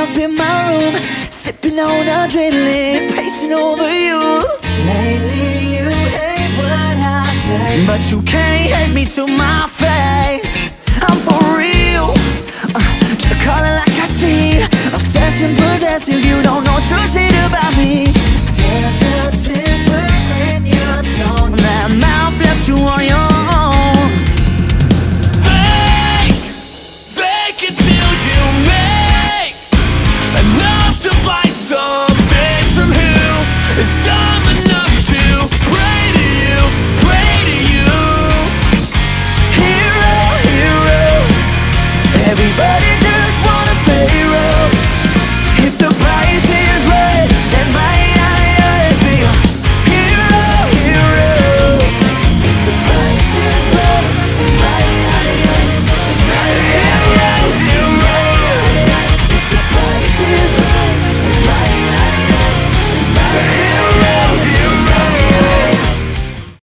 up in my room, sipping on adrenaline, pacing over you. Lately you hate what I say, but you can't hate me to my face. I'm for real, just call it like I see. Obsessed and possessive, you don't know true shit about me. There's a timber in your tone, that mouth left you on your own. Fake it till you make enough to buy something from who is dumb enough to pray to you, pray to you. Hero, hero, everybody just wanna play